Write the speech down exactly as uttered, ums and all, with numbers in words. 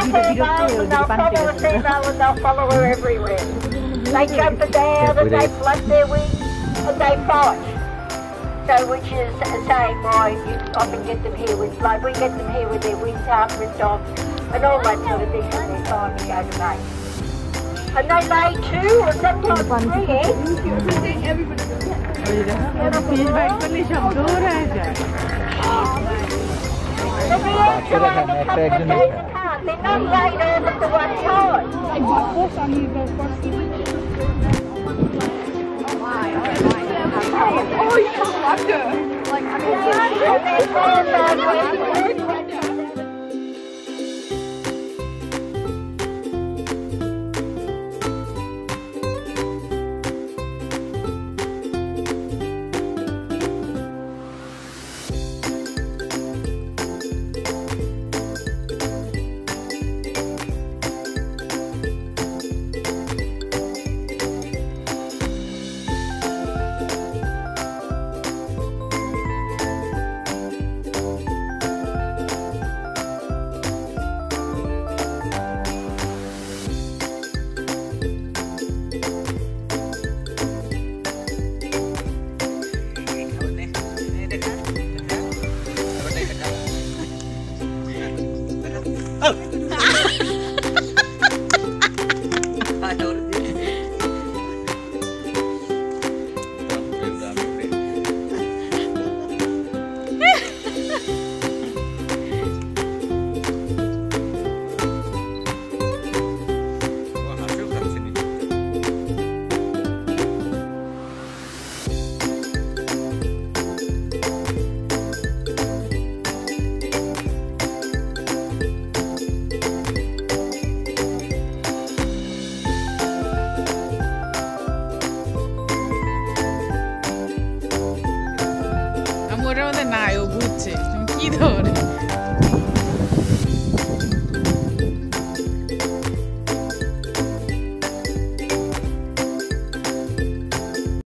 female and they'll follow a female and they'll follow her everywhere. They jump about and they flap their wings and they fight. So which is saying why you often get them here with, like we get them here with their wings half ripped off and all that sort of thing when they're time to go to mate. And they lay two or sometimes three eggs. And the eggs are only a couple of days apart. They're not laid all at the one time. Oh, you don't want to. Like, I mean, Amore, non è naio, bucce, non chiedo.